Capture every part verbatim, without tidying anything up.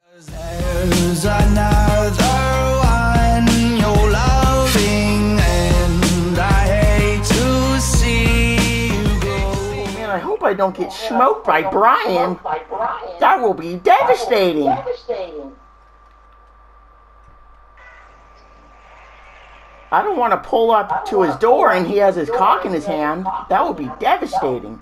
There's another one you're loving, and I hate to see you go. Man, I hope I don't get smoked by Brian. That will be devastating. I don't want to pull up to his door and he has his cock in his hand. That would be devastating.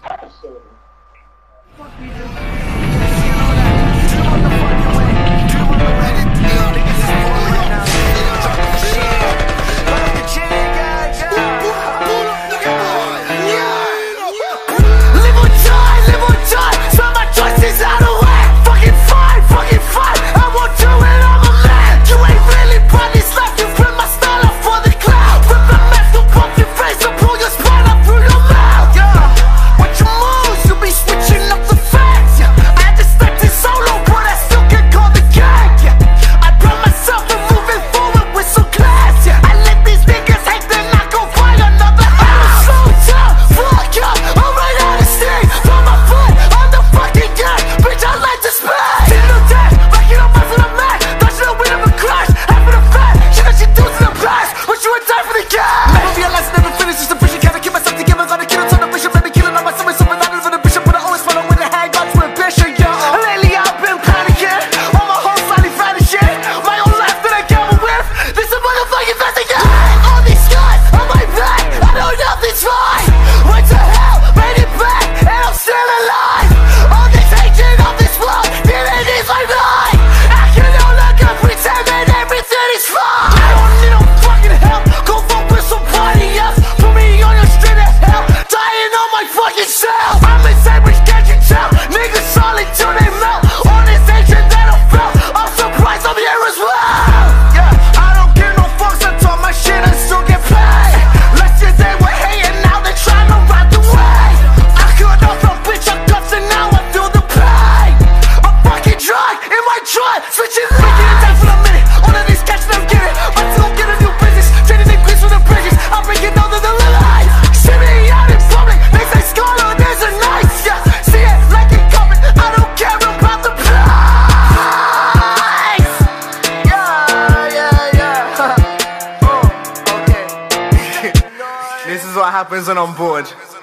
This is what happens when I'm bored.